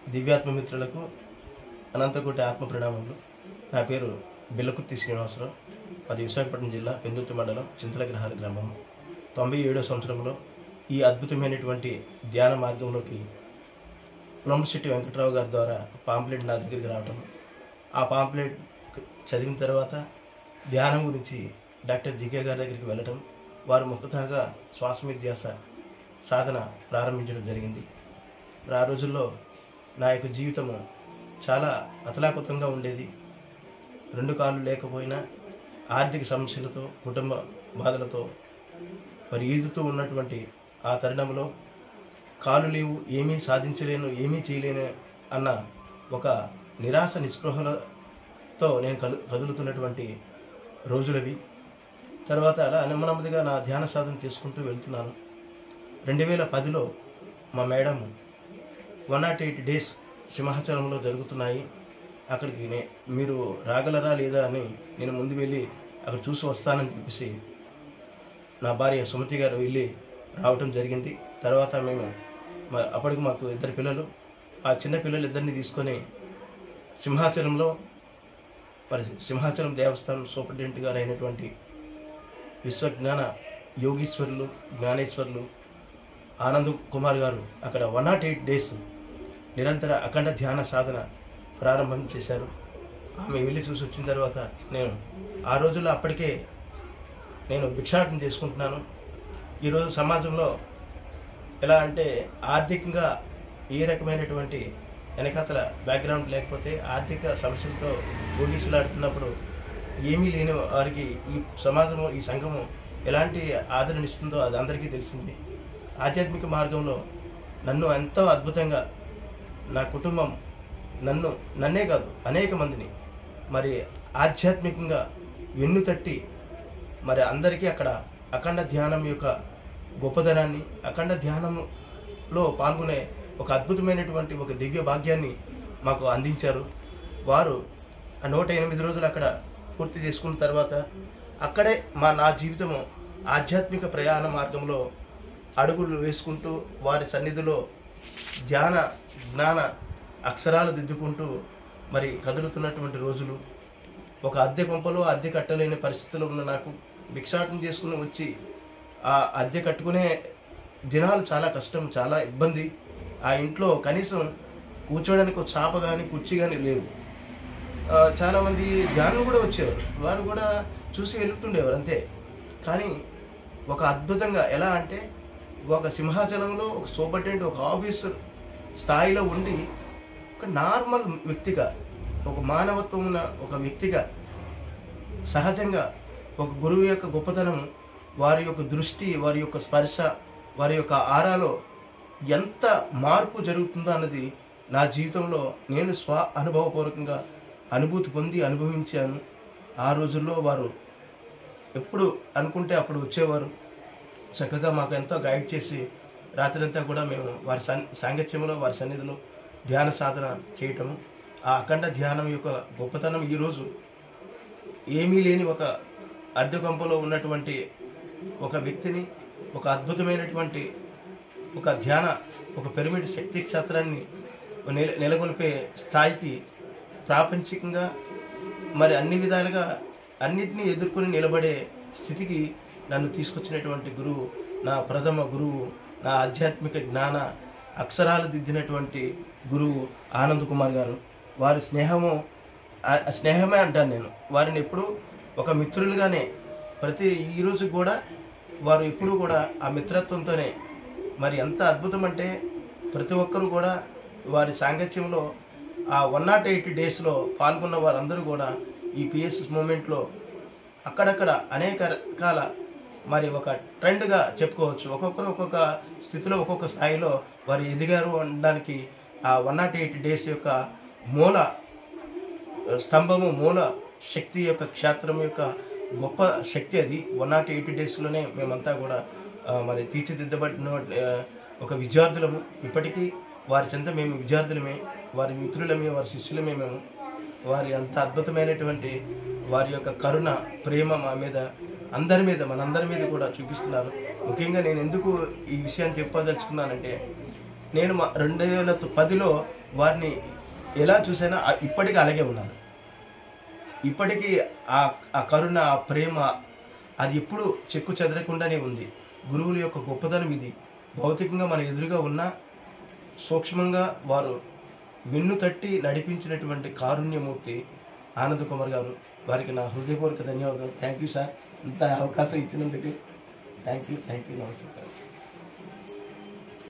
దివ్యాత్మ మిత్రులకు అనంతకోటి ఆత్మ ప్రణామములు. నా పేరు బిల్లకుర్తి శ్రీనివాసరావు. అది విశాఖపట్నం జిల్లా పెందుర్తి మండలం చింతలగ్రహాల గ్రామం. 97వ సంవత్సరంలో ఈ అద్భుతమైనటువంటి ధ్యాన మార్గంలోకి పులంశెట్టి వెంకట్రావు గారి ద్వారా పాంప్లెట్ నా దగ్గరికి రావటం, ఆ పాంప్లెట్ చదివిన తర్వాత ధ్యానం గురించి డాక్టర్ జీకే గారి దగ్గరికి వెళ్ళటం, వారు ముఖతగా శ్వాస మీద ధ్యాస సాధన ప్రారంభించడం జరిగింది. ఆ రోజుల్లో నా యొక్క జీవితము చాలా అతలాకుతంగా ఉండేది. 2 కాళ్ళు లేకపోయినా ఆర్థిక సమస్యలతో, కుటుంబ బాధలతో మరి ఈదుతూ ఉన్నటువంటి ఆ తరుణంలో కాళ్ళు లేవు, ఏమీ సాధించలేను, ఏమీ చేయలేను అన్న ఒక నిరాశ నిస్పృహలతో నేను కదులుతున్నటువంటి రోజులవి. తర్వాత అలా నెమ్మదిగా నా ధ్యాన సాధన చేసుకుంటూ వెళ్తున్నాను. 2010లో మా మేడం 108 డేస్ సింహాచలంలో జరుగుతున్నాయి, అక్కడికి మీరు రాగలరా లేదా అని నేను ముందు వెళ్ళి అక్కడ చూసి వస్తానని చెప్పేసి నా భార్య సుమతి గారు వెళ్ళి రావటం జరిగింది. తర్వాత మేము అప్పటికి మాకు 2 పిల్లలు, ఆ చిన్న పిల్లలు 2 తీసుకొని సింహాచలంలో మరి సింహాచలం దేవస్థానం సూపరింటెండెంట్ గారు అయినటువంటి విశ్వజ్ఞాన యోగీశ్వరులు, జ్ఞానేశ్వరులు ఆనంద్ కుమార్ గారు అక్కడ 108 డేస్ నిరంతర అఖండ ధ్యాన సాధన ప్రారంభం చేశారు. ఆమె వెళ్ళి చూసి వచ్చిన తర్వాత నేను ఆ రోజుల్లో అప్పటికే నేను భిక్షాటన చేసుకుంటున్నాను. ఈరోజు సమాజంలో ఎలా అంటే ఆర్థికంగా ఏ రకమైనటువంటి వెనకాతల బ్యాక్గ్రౌండ్ లేకపోతే ఆర్థిక సమస్యలతో యోగీసులాడుతున్నప్పుడు ఏమీ లేని వారికి ఈ సమాజము, ఈ సంఘము ఎలాంటి ఆదరణ ఇస్తుందో అది అందరికీ తెలిసింది. ఆధ్యాత్మిక మార్గంలో నన్ను ఎంతో అద్భుతంగా నా కుటుంబం నన్నే కాదు అనేక మందిని మరి ఆధ్యాత్మికంగా వెన్నుతట్టి మరి అందరికీ అక్కడ అఖండ ధ్యానం యొక్క గొప్పదనాన్ని, అఖండ ధ్యానంలో పాల్గొనే ఒక అద్భుతమైనటువంటి ఒక దివ్య భాగ్యాన్ని మాకు అందించారు. వారు ఆ 108 రోజులు అక్కడ పూర్తి చేసుకున్న తర్వాత అక్కడే నా జీవితము ఆధ్యాత్మిక ప్రయాణ మార్గంలో అడుగులు వేసుకుంటూ వారి సన్నిధిలో ధ్యాన జ్ఞాన అక్షరాలు దిద్దుకుంటూ మరి కదులుతున్నటువంటి రోజులు. ఒక అద్దె కొంపలో అద్దె కట్టలేని పరిస్థితిలో ఉన్న నాకు భిక్షాటన చేసుకుని వచ్చి ఆ అద్దె కట్టుకునే దినాలు చాలా కష్టం, చాలా ఇబ్బంది. ఆ ఇంట్లో కనీసం కూర్చోడానికి ఒక చాప కానీ కుర్చీ కానీ లేవు. చాలామంది ధ్యానం కూడా వచ్చేవారు, వారు కూడా చూసి వెళ్తుండేవారు అంతే. కానీ ఒక అద్భుతంగా ఎలా అంటే ఒక సింహాచలంలో ఒక సూపరింటెండెంట్, ఒక ఆఫీసర్ స్థాయిలో ఉండి ఒక నార్మల్ వ్యక్తిగా, ఒక మానవత్వం ఉన్న ఒక వ్యక్తిగా సహజంగా ఒక గురువు యొక్క గొప్పతనం, వారి యొక్క దృష్టి, వారి యొక్క స్పర్శ, వారి యొక్క ఆరాలో ఎంత మార్పు జరుగుతుందో అన్నది నా జీవితంలో నేను అనుభవపూర్వకంగా అనుభూతి పొంది అనుభవించాను. ఆ రోజుల్లో వారు ఎప్పుడు అనుకుంటే అప్పుడు వచ్చేవారు, చక్కగా మాకు ఎంతో గైడ్ చేసి రాత్రంతా కూడా మేము వారి సాంగత్యంలో, వారి సన్నిధిలో ధ్యాన సాధన చేయటము. ఆ అఖండ ధ్యానం యొక్క గొప్పతనం ఈరోజు ఏమీ లేని ఒక అద్దె కొంపలో ఉన్నటువంటి ఒక వ్యక్తిని ఒక అద్భుతమైనటువంటి ఒక ధ్యాన, ఒక పిరమిడ్ శక్తి క్షేత్రాన్ని నెలకొల్పే స్థాయికి ప్రాపంచికంగా మరి అన్ని విధాలుగా అన్నిటినీ ఎదుర్కొని నిలబడే స్థితికి నన్ను తీసుకొచ్చినటువంటి గురువు, నా ప్రథమ గురువు, నా ఆధ్యాత్మిక జ్ఞాన అక్షరాలు దిద్దినటువంటి గురువు ఆనంద్ కుమార్ గారు. వారి స్నేహమే అంటాను నేను. వారిని ఎప్పుడూ ఒక మిత్రులుగానే ఈరోజు కూడా వారు ఎప్పుడూ కూడా ఆ మిత్రత్వంతోనే మరి ఎంత అద్భుతం అంటే ప్రతి ఒక్కరూ కూడా వారి సాంగత్యంలో ఆ 108 డేస్లో పాల్గొన్న వారందరూ కూడా ఈ పిఎస్ఎస్ మూమెంట్లో అక్కడక్కడ అనేక రకాల మరి ఒక ట్రెండ్గా చెప్పుకోవచ్చు. ఒక్కొక్కరు ఒక్కొక్క స్థితిలో, ఒక్కొక్క స్థాయిలో వారు ఎదిగారు అనడానికి ఆ 108 డేస్ యొక్క మూల స్తంభము, మూల శక్తి యొక్క క్షేత్రం యొక్క గొప్ప శక్తి అది. 108 డేస్లోనే మేమంతా కూడా మరి తీర్చిదిద్దబడిన ఒక విద్యార్థులము. ఇప్పటికీ వారి చెంత మేము విద్యార్థులమే, వారి మిత్రులమే, వారి శిష్యులమే మేము. వారి అంత అద్భుతమైనటువంటి వారి యొక్క కరుణ, ప్రేమ మా మీద, అందరి మీద, మనందరి మీద కూడా చూపిస్తున్నారు. ముఖ్యంగా నేను ఎందుకు ఈ విషయాన్ని చెప్పదలుచుకున్నానంటే, నేను 2010లో వారిని ఎలా చూసినా ఇప్పటికీ అలాగే ఉన్నారు. ఇప్పటికీ ఆ కరుణ, ఆ ప్రేమ అది ఎప్పుడు చెక్కు చెదరకుండానే ఉంది. గురువుల యొక్క గొప్పతనం ఇది. భౌతికంగా మన ఎదురుగా ఉన్న సూక్ష్మంగా వారు వెన్ను తట్టి నడిపించినటువంటి కారుణ్యమూర్తి ఆనంద్ కుమార్ గారు. వారికి నా హృదయపూర్వక ధన్యవాదాలు. థ్యాంక్ యూ సార్, ఇంత అవకాశం ఇచ్చినందుకు. Thank you, namaste sir.